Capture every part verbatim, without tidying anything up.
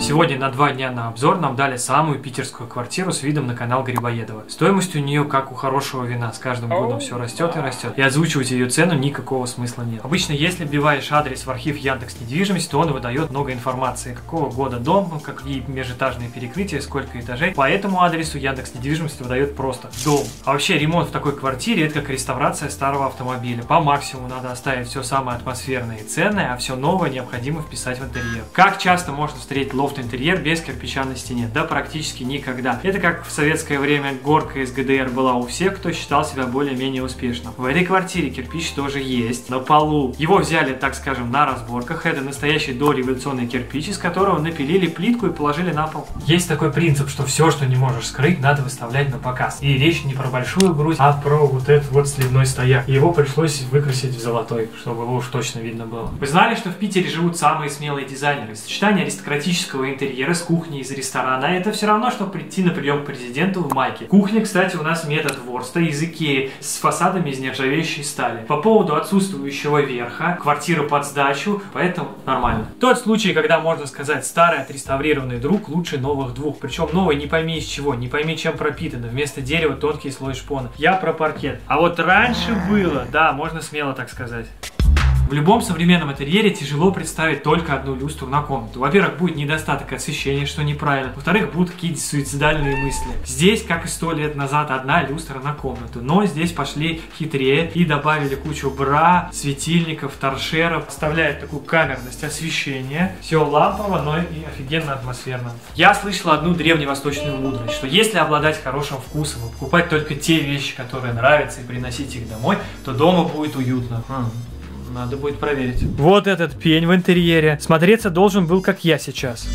Сегодня на два дня на обзор нам дали самую питерскую квартиру с видом на канал Грибоедова. Стоимость у нее как у хорошего вина, с каждым годом все растет и растет. И озвучивать ее цену никакого смысла нет. Обычно, если вбиваешь адрес в архив Яндекс недвижимости, то он выдает много информации, какого года дом, какие межэтажные перекрытия, сколько этажей. По этому адресу Яндекс недвижимости выдает просто дом. А вообще ремонт в такой квартире — это как реставрация старого автомобиля. По максимуму надо оставить все самое атмосферное и ценное, а все новое необходимо вписать в интерьер. Как часто можно встретить лофт-интерьер без кирпича на стене? Да практически никогда. Это как в советское время горка из ГДР была у всех, кто считал себя более-менее успешным. В этой квартире кирпич тоже есть, на полу. Его взяли, так скажем, на разборках. Это настоящий дореволюционный кирпич, из которого напилили плитку и положили на пол. Есть такой принцип, что все, что не можешь скрыть, надо выставлять на показ. И речь не про большую грудь, а про вот этот вот сливной стояк. Его пришлось выкрасить в золотой, чтобы его уж точно видно было. Вы знали, что в Питере живут самые смелые дизайнеры? Сочетание аристократического интерьера с кухней из ресторана — это все равно, что прийти на прием к президенту в майке. Кухня, кстати, у нас метод Ворста из Икеи с фасадами из нержавеющей стали. По поводу отсутствующего верха, квартира под сдачу, поэтому нормально. Тот случай, когда можно сказать, старый отреставрированный друг лучше новых двух. Причем новый не пойми из чего, не пойми чем пропитано. Вместо дерева тонкий слой шпона. Я про паркет. А вот раньше было, да, можно смело так сказать. В любом современном интерьере тяжело представить только одну люстру на комнату. Во-первых, будет недостаток освещения, что неправильно. Во-вторых, будут какие-то суицидальные мысли. Здесь, как и сто лет назад, одна люстра на комнату. Но здесь пошли хитрее и добавили кучу бра, светильников, торшеров. Вставляют такую камерность освещения. Все лампово, но и офигенно атмосферно. Я слышал одну древневосточную мудрость, что если обладать хорошим вкусом и покупать только те вещи, которые нравятся, и приносить их домой, то дома будет уютно. Хм. Надо будет проверить. Вот этот пень в интерьере. Смотреться должен был, как я сейчас.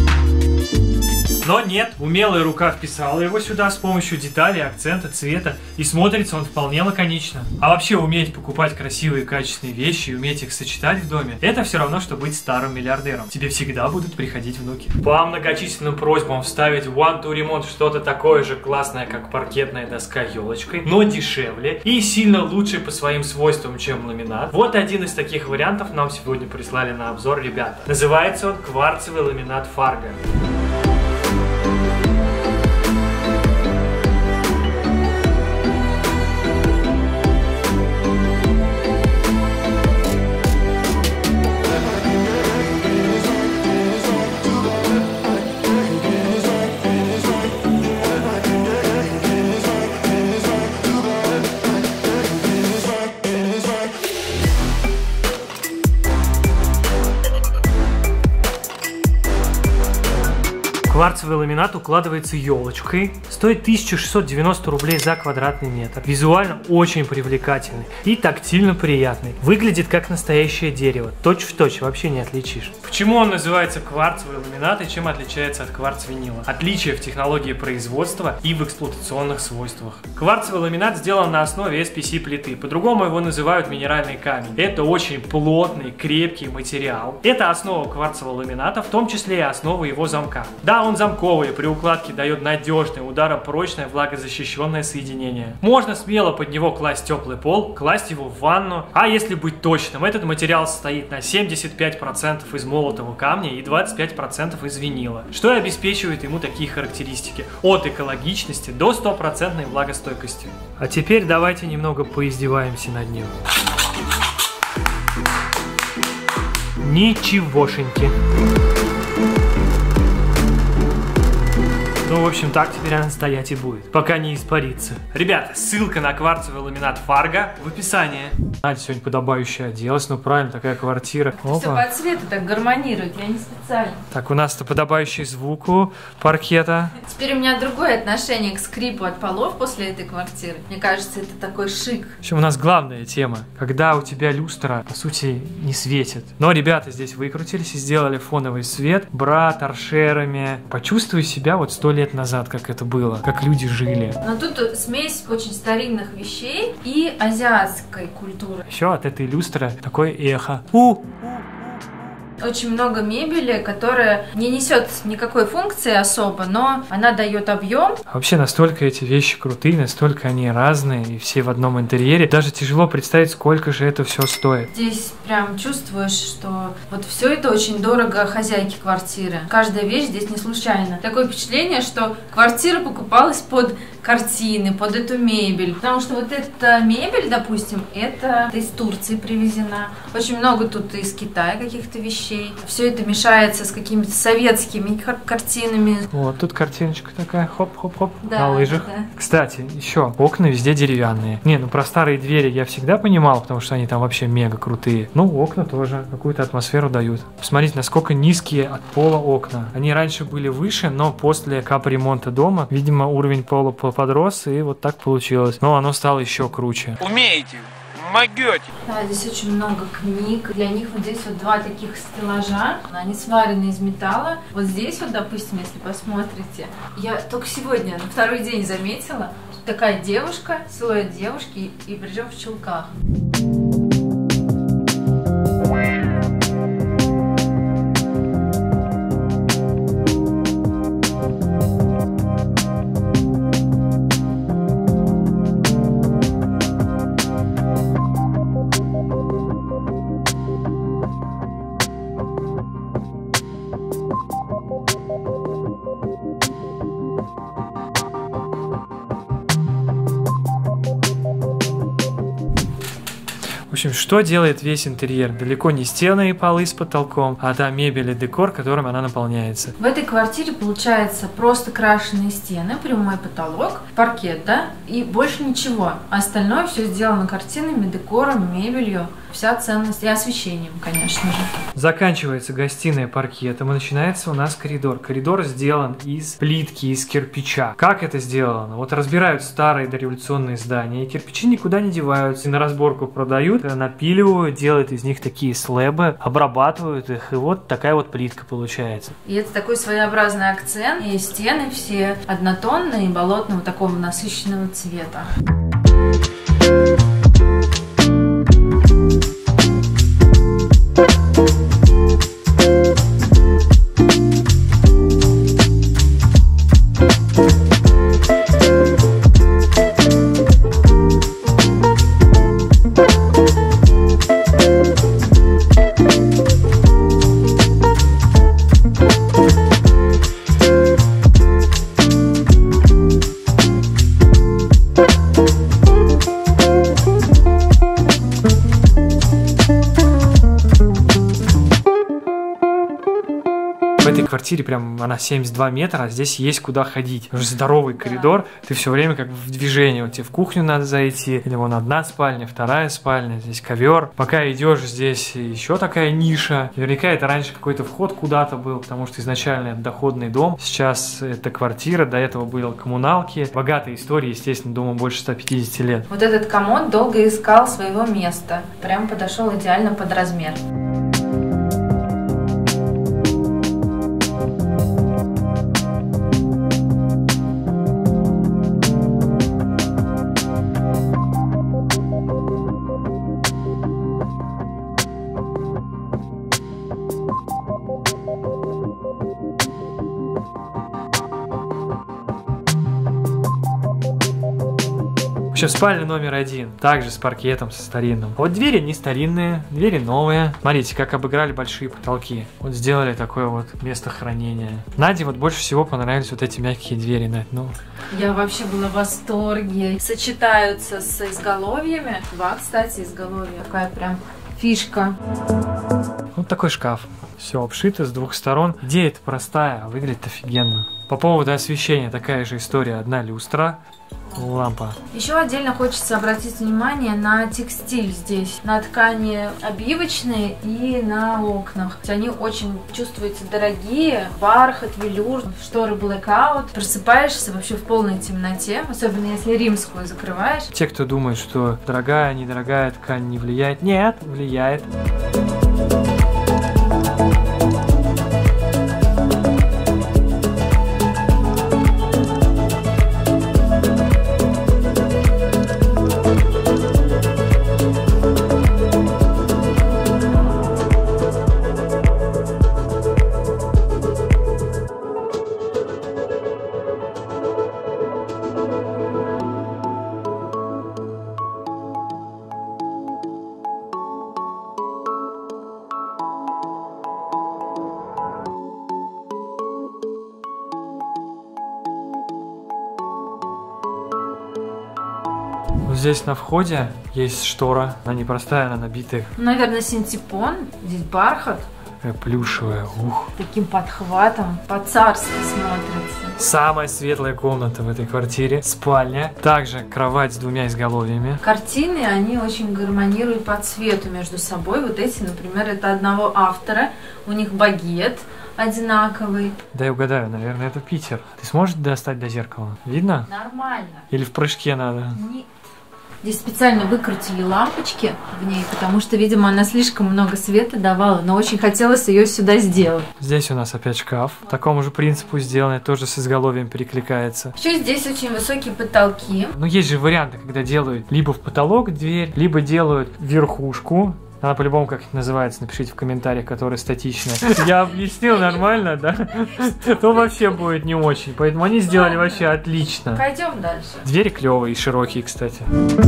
Но нет, умелая рука вписала его сюда с помощью деталей, акцента, цвета, и смотрится он вполне лаконично. А вообще уметь покупать красивые качественные вещи и уметь их сочетать в доме — это все равно, что быть старым миллиардером. Тебе всегда будут приходить внуки. По многочисленным просьбам вставить в One to Remont что-то такое же классное, как паркетная доска елочкой, но дешевле и сильно лучше по своим свойствам, чем ламинат. Вот один из таких вариантов нам сегодня прислали на обзор ребята. Называется он кварцевый ламинат Fargo. Кварцевый ламинат укладывается елочкой, стоит тысяча шестьсот девяносто рублей за квадратный метр. Визуально очень привлекательный и тактильно приятный. Выглядит как настоящее дерево, точь-в-точь, вообще не отличишь. Почему он называется кварцевый ламинат и чем отличается от кварц-винила? Отличие в технологии производства и в эксплуатационных свойствах. Кварцевый ламинат сделан на основе эс пи си плиты, по-другому его называют минеральный камень. Это очень плотный, крепкий материал. Это основа кварцевого ламината, в том числе и основа его замка. Да, он замковый, при укладке дает надежное, ударопрочное, влагозащищенное соединение. Можно смело под него класть теплый пол, класть его в ванну. А если быть точным, этот материал состоит на семьдесят пять процентов из молотого камня и двадцать пять процентов из винила, что и обеспечивает ему такие характеристики: от экологичности до стопроцентной влагостойкости. А теперь давайте немного поиздеваемся над ним. Ничегошеньки. Ну, в общем, так теперь она стоять и будет, пока не испарится. Ребята, ссылка на кварцевый ламинат Fargo в описании. Надя сегодня подобающе оделась, ну правильно, такая квартира. Все по цвету так гармонирует, я не специально. Так, у нас-то подобающий звуку паркета. Теперь у меня другое отношение к скрипу от полов после этой квартиры. Мне кажется, это такой шик. В общем, у нас главная тема, когда у тебя люстра, по сути, не светит. Но ребята здесь выкрутились и сделали фоновый свет, бра, торшерами. Почувствуй себя вот сто лет назад, как это было, как люди жили. Но тут смесь очень старинных вещей и азиатской культуры. Еще от этой люстры такое эхо. У! Очень много мебели, которая не несет никакой функции особо, но она дает объем. Вообще настолько эти вещи крутые, настолько они разные, и все в одном интерьере. Даже тяжело представить, сколько же это все стоит. Здесь прям чувствуешь, что вот все это очень дорого хозяйке квартиры. Каждая вещь здесь не случайно. Такое впечатление, что квартира покупалась под картины, под эту мебель. Потому что вот эта мебель, допустим, это из Турции привезена. Очень много тут из Китая каких-то вещей. Все это мешается с какими-то советскими картинами. Вот тут картиночка такая, хоп-хоп-хоп, да, на лыжах. Да. Кстати, еще окна везде деревянные. Не, ну про старые двери я всегда понимал, потому что они там вообще мега крутые. Ну, окна тоже какую-то атмосферу дают. Посмотрите, насколько низкие от пола окна. Они раньше были выше, но после капремонта дома, видимо, уровень пола подрос, и вот так получилось. Но оно стало еще круче. Умеете, могете. Да, здесь очень много книг. Для них вот здесь вот два таких стеллажа. Они сварены из металла. Вот здесь вот, допустим, если посмотрите, я только сегодня, на второй день заметила, тут такая девушка, силуэт девушки, и причем в чулках. В общем, что делает весь интерьер? Далеко не стены и полы с потолком, а та мебель и декор, которым она наполняется. В этой квартире получается просто крашеные стены, прямой потолок, паркет, да, и больше ничего. А остальное все сделано картинами, декором, мебелью. Вся ценность и освещением, конечно же. Заканчивается гостиная паркетом, и начинается у нас коридор. Коридор сделан из плитки, из кирпича. Как это сделано? Вот разбирают старые дореволюционные здания, и кирпичи никуда не деваются, и на разборку продают, напиливают, делают из них такие слэбы, обрабатывают их, и вот такая вот плитка получается. И это такой своеобразный акцент, и стены все однотонные, болотного такого насыщенного цвета. В этой квартире прям она семьдесят два метра, а здесь есть куда ходить. Уже здоровый коридор, ты все время как в движении. Вот тебе в кухню надо зайти, или вон одна спальня, вторая спальня, здесь ковер. Пока идешь, здесь еще такая ниша. Наверняка это раньше какой-то вход куда-то был, потому что изначально это доходный дом. Сейчас это квартира, до этого были коммуналки. Богатая история, естественно, дому больше ста пятидесяти лет. Вот этот комод долго искал своего места. Прям подошел идеально под размер. В общем, спальня номер один, также с паркетом, со старинным. Вот двери не старинные, двери новые. Смотрите, как обыграли большие потолки. Вот сделали такое вот место хранения. Наде вот больше всего понравились вот эти мягкие двери, Надь, ну. Я вообще была в восторге. Сочетаются с изголовьями. Два, кстати, изголовья. Такая прям фишка. Вот такой шкаф. Все обшито с двух сторон. Идея-то простая, а выглядит офигенно. По поводу освещения такая же история. Одна люстра, лампа. Еще отдельно хочется обратить внимание на текстиль здесь. На ткани обивочные и на окнах. Они очень чувствуются дорогие. Бархат, велюр, шторы blackout. Просыпаешься вообще в полной темноте. Особенно если римскую закрываешь. Те, кто думает, что дорогая, недорогая ткань не влияет. Нет, влияет. здесь на входе есть штора. Она непростая, она набитая. Наверное, синтепон. Здесь бархат. Плюшевая, ух. Таким подхватом. По-царски смотрится. Самая светлая комната в этой квартире. Спальня. Также кровать с двумя изголовьями. Картины, они очень гармонируют по цвету между собой. Вот эти, например, это одного автора. У них багет одинаковый. Дай угадаю, наверное, это Питер. Ты сможешь достать до зеркала? Видно? Нормально. Или в прыжке надо? Нет. Здесь специально выкрутили лампочки в ней, потому что, видимо, она слишком много света давала, но очень хотелось ее сюда сделать. Здесь у нас опять шкаф. По такому же принципу сделанный, тоже с изголовьем перекликается. Еще здесь очень высокие потолки. Ну, есть же варианты, когда делают либо в потолок дверь, либо делают верхушку. Она по-любому как это называется, напишите в комментариях, которая статичная. Я объяснил нормально, да? То вообще будет не очень. Поэтому они сделали вообще отлично. Пойдем дальше. Двери клевые и широкие, кстати.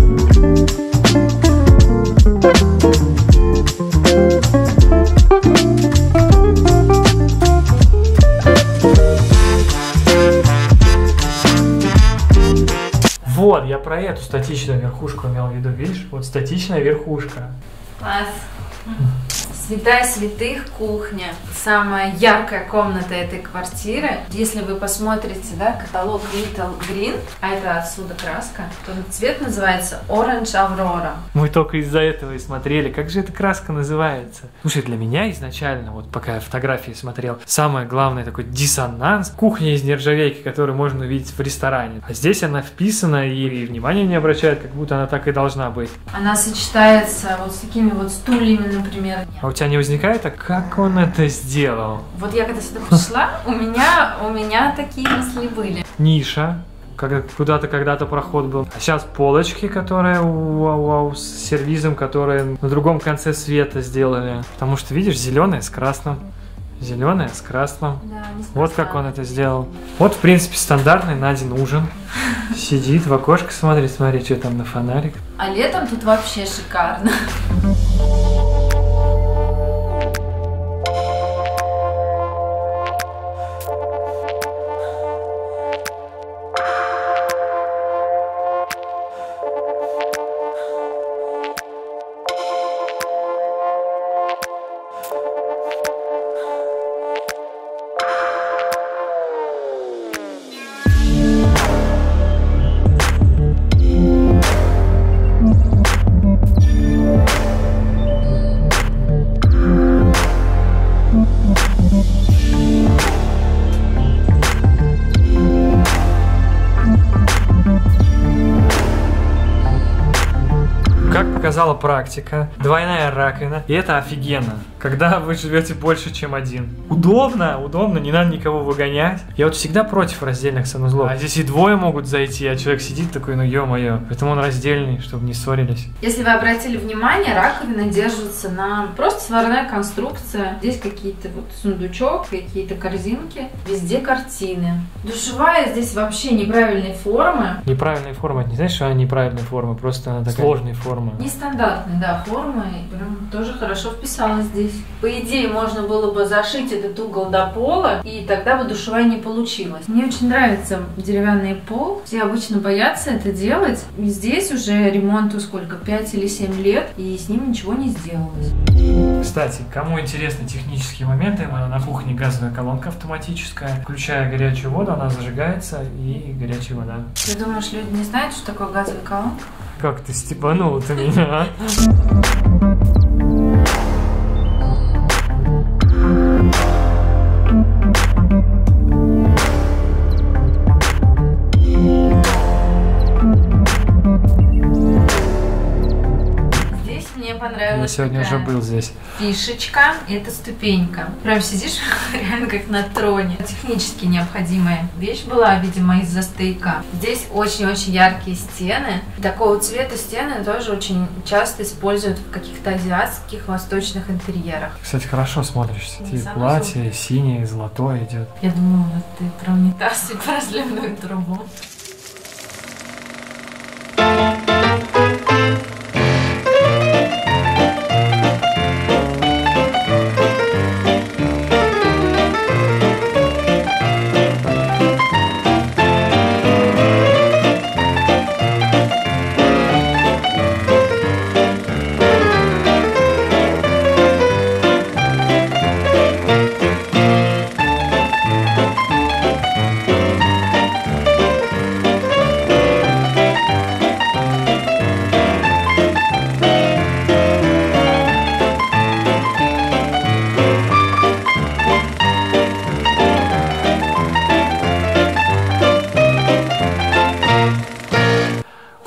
Вот, я про эту статичную верхушку имел в виду, видишь? Вот статичная верхушка. Класс. Святая святых кухня. Самая яркая комната этой квартиры. Если вы посмотрите, да, каталог Little Green, а это отсюда краска, то цвет называется Orange Aurora. Мы только из-за этого и смотрели, как же эта краска называется. Слушай, для меня изначально, вот пока я фотографии смотрел, самое главное такой диссонанс. Кухня из нержавейки, которую можно увидеть в ресторане. А здесь она вписана и, и внимания не обращает, как будто она так и должна быть. Она сочетается вот с такими вот стульями, например. А у тебя не возникает, а как он это сделал? Вот я когда сюда пришла, у меня, у меня такие мысли были. Ниша, когда куда-то когда-то проход был. А сейчас полочки, которые вау, вау, с сервизом, которые на другом конце света сделали. Потому что, видишь, зеленое с красным. Зеленое с красным. Да, вот как он это сделал. Вот, в принципе, стандартный Надин ужин. Сидит в окошко, смотрит, смотри, что там на фонарик. А летом тут вообще шикарно. Показала практика, двойная раковина, и это офигенно, когда вы живете больше, чем один. Удобно, удобно, не надо никого выгонять. Я вот всегда против раздельных санузлов. А здесь и двое могут зайти, а человек сидит такой, ну ё-моё. Поэтому он раздельный, чтобы не ссорились. Если вы обратили внимание, раковина держится на просто сварная конструкция. Здесь какие-то вот сундучок, какие-то корзинки, везде картины. Душевая здесь вообще неправильной формы. Неправильная форма, не знаешь, что она неправильной формы, просто она такая сложная форма. Нестандартная, да, форма, и прям тоже хорошо вписалась здесь. По идее, можно было бы зашить этот угол до пола, и тогда бы душевая не получилась. Мне очень нравится деревянный пол. Все обычно боятся это делать. И здесь уже ремонту сколько, пять или семь лет, и с ним ничего не сделалось. Кстати, кому интересны технические моменты, на кухне газовая колонка автоматическая. Включая горячую воду, она зажигается, и горячая вода. Ты думаешь, люди не знают, что такое газовая колонка? Как ты степанул-то меня, а? Здесь мне понравилось. Я сегодня уже был здесь. Фишечка, это ступенька. Прям сидишь реально как на троне. Технически необходимая вещь была, видимо, из-за стояка. Здесь очень-очень яркие стены. Такого цвета стены тоже очень часто используют в каких-то азиатских, восточных интерьерах. Кстати, хорошо смотришься. Ты Самое платье синее, золотое идет. Я думала, вот ты про унитаз и про разливную трубу.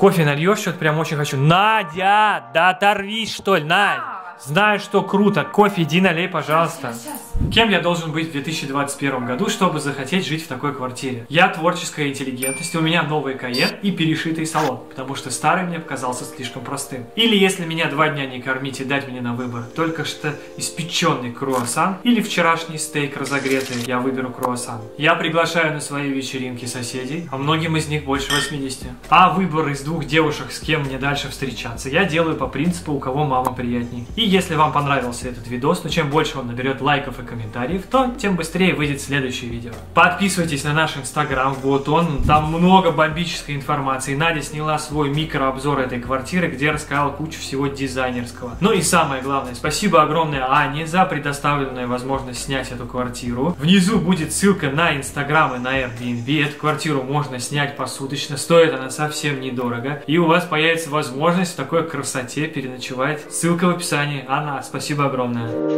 Кофе нальешь, что-то прям очень хочу. Надя, да оторвись, что ли, Надь. Знаю, что круто. Кофе иди налей, пожалуйста. Сейчас, сейчас. Кем я должен быть в две тысячи двадцать первом году, чтобы захотеть жить в такой квартире? Я творческая интеллигентность, у меня новый Каен и перешитый салон, потому что старый мне показался слишком простым. Или если меня два дня не кормить и дать мне на выбор только что испеченный круассан или вчерашний стейк разогретый, я выберу круассан. Я приглашаю на свои вечеринки соседей, а многим из них больше восьмидесяти. А выбор из двух девушек, с кем мне дальше встречаться, я делаю по принципу, у кого мама приятней. И если вам понравился этот видос, то чем больше он наберет лайков и комментариев, то тем быстрее выйдет следующее видео. Подписывайтесь на наш инстаграм, вот он, там много бомбической информации. Надя сняла свой микрообзор этой квартиры, где рассказала кучу всего дизайнерского. Ну и самое главное, спасибо огромное Ане за предоставленную возможность снять эту квартиру. Внизу будет ссылка на инстаграм и на Airbnb. Эту квартиру можно снять посуточно, стоит она совсем недорого. И у вас появится возможность в такой красоте переночевать. Ссылка в описании. Анна, спасибо огромное.